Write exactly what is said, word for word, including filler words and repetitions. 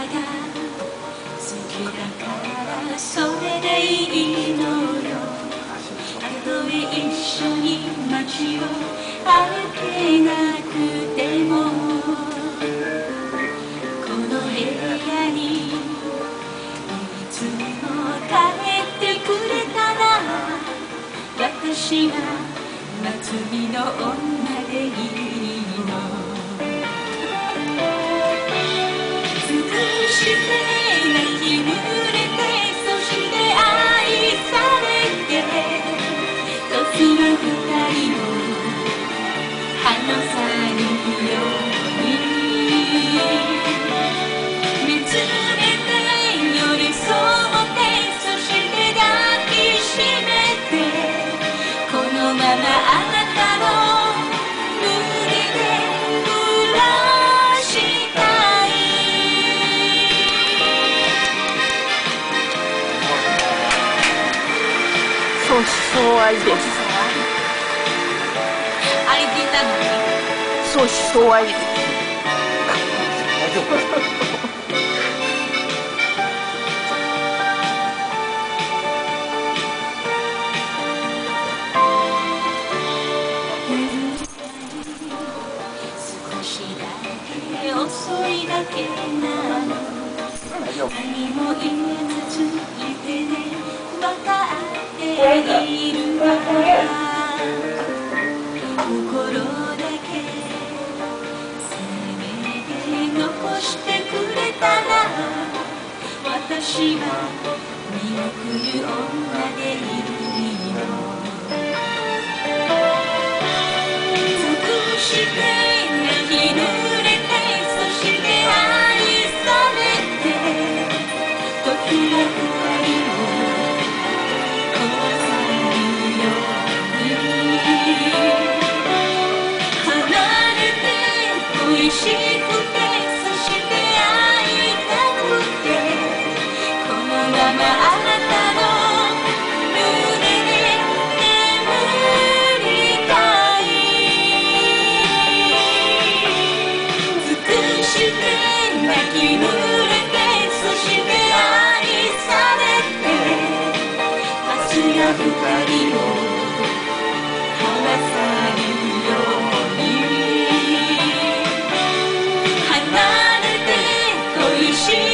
が好きだからそれでいいのよ。たとえ一緒に街を歩けなくてもこの部屋にいつも帰ってくれたら私は祭りの女でいいの。尽くして泣き濡れてそして愛されて時は二人の花さるように見つめて寄り添ってそして抱きしめてこのままあなたの胸で暮らしたい。 相思相愛です。 あれ出たのに相思相愛です。 大丈夫？ 少しだけ遅いだけなの何も言えずついてね分かっているわ心だけせめて残してくれたら私は見送る女でいるよ。尽くして泣き濡れてそして愛されて時は二人を壊さぬように離れて恋しくてそして会いたくてこのままあなたの胸で眠りたい。尽くして泣き濡れてそして愛されて明日が二人を離さぬように離れて恋し